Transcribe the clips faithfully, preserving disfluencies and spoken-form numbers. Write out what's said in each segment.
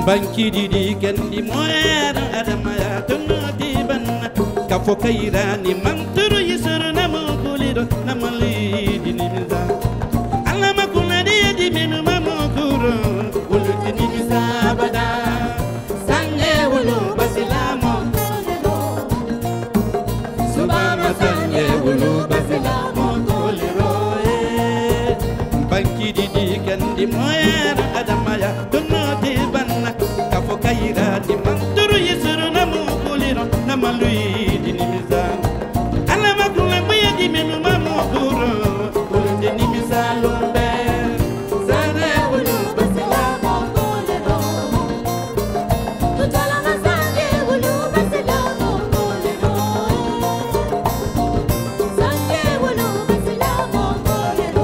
banki didi kendi moera adamaya tono di banna kafo kairani manturu yisuru namu kulido namali di nimiza alama kuladi di menu mamu kuro ulu di nimiza bada sanye ulu basilamo subama sanye ulu basilamo kuliro banki didi kendi moera adamaya tono di banna kafo kairani manturu yisuru namu kulido namalui di nimiza alama kuladi di menu mamu kuro ulu di nimiza lumbe sanye ulu basilamo kuliro tutalama sanye ulu basilamo kuliro sanye ulu basilamo kuliro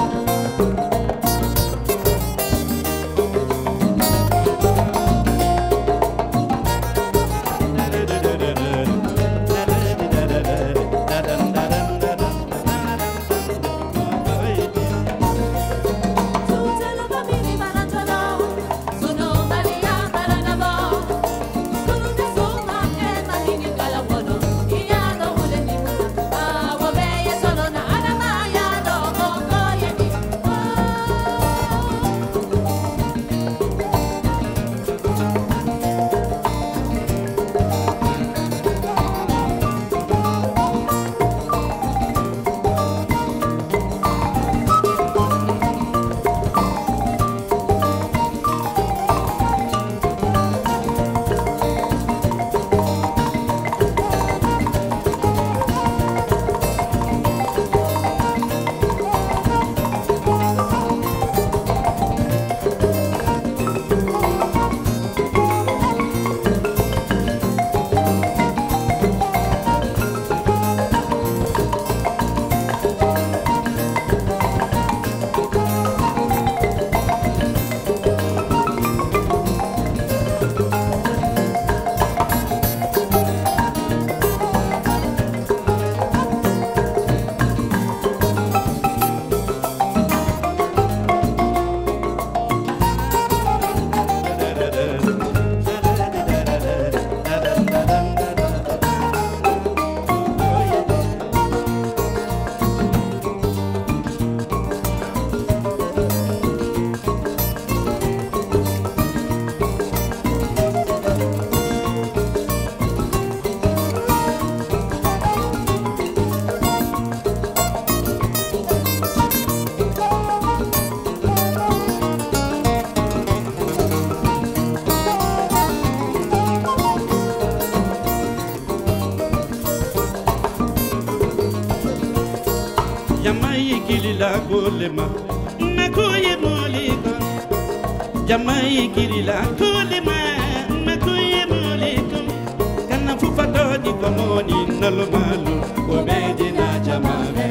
tutalama mini barantala sono maria baranamo kunude soma e mahini kalabono iya no uleni awo beye solo na adama ya do moko yedi Jamai kilila kolema nakoye molika Jamai kilila kolema nakoye molika kana fufa dodi komoni nalomalu obedi na jamame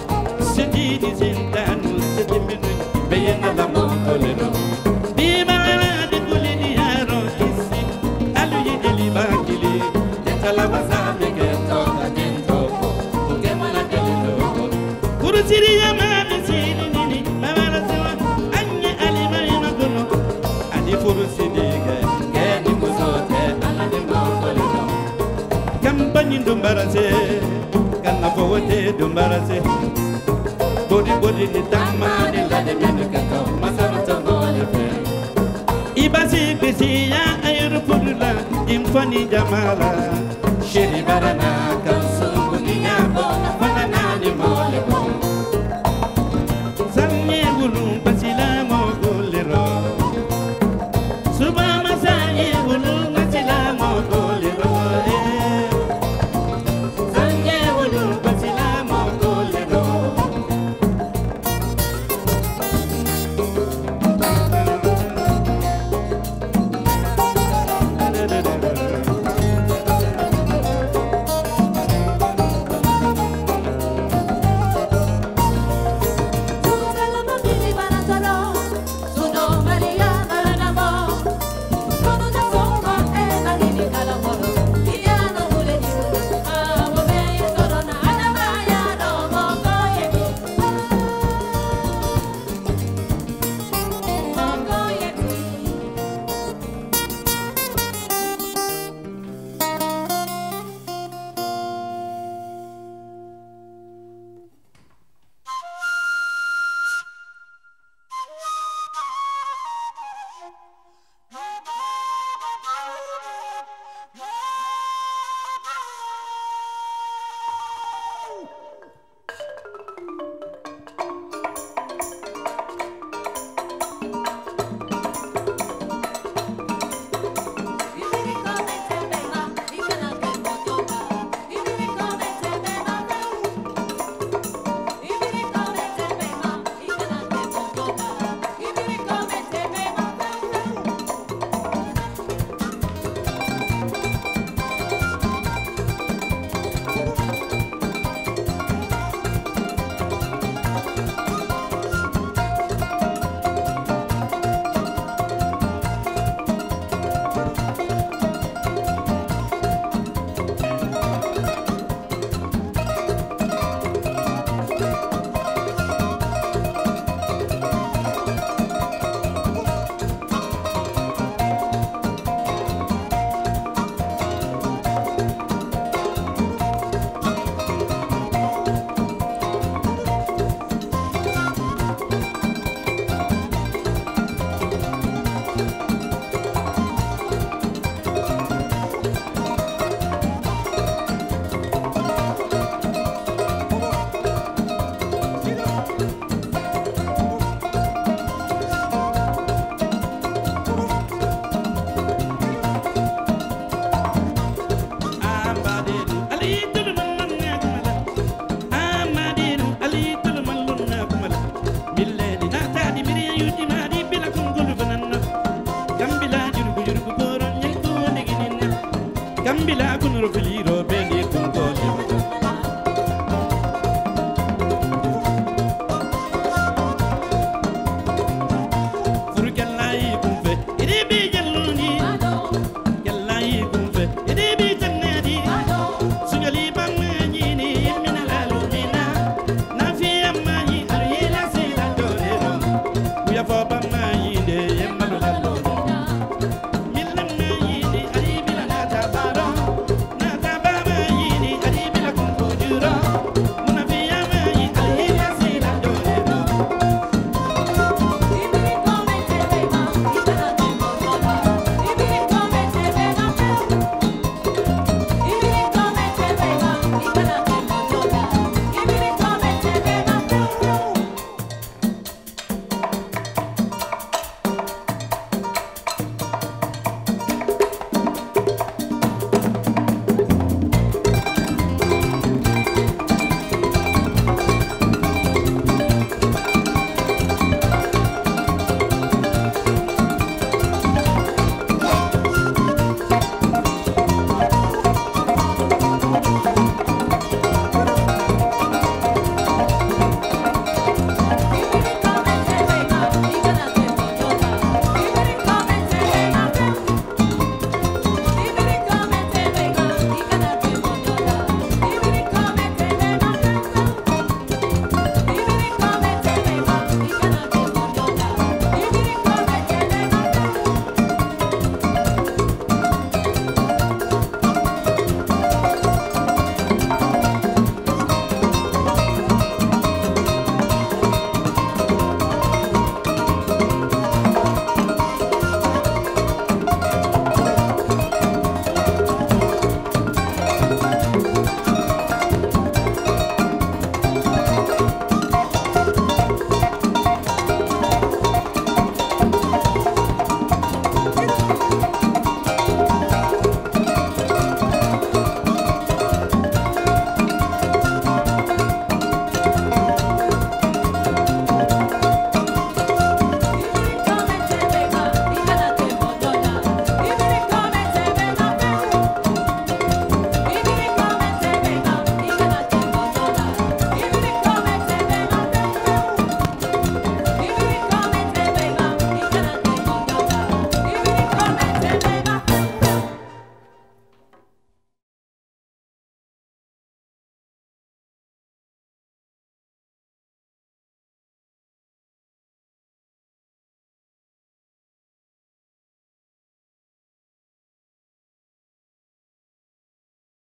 sedini zindanu sediminu beyena la mokoleno bimala de kulini aro kisi aluyi deliba kili tetala bazame ke toka dentro ukemana delilo kurusiri ya mami siri nini mabara sewa anye alimari makono adi furusiri ge geni muzote alade mokoleno kampani ndumbarase kana fowote ndumbarase bodi bodi ni tamani lade mene kato masaruta ngole fe ibasi bisi ya ayuru pudula imfani jamala shiri barana kansungu ni nyabo wana nani mole bo sanye bulu basila mogolero subama sanye bulu basila mogolero sanye bulu basila mogolero gambila kunur filiro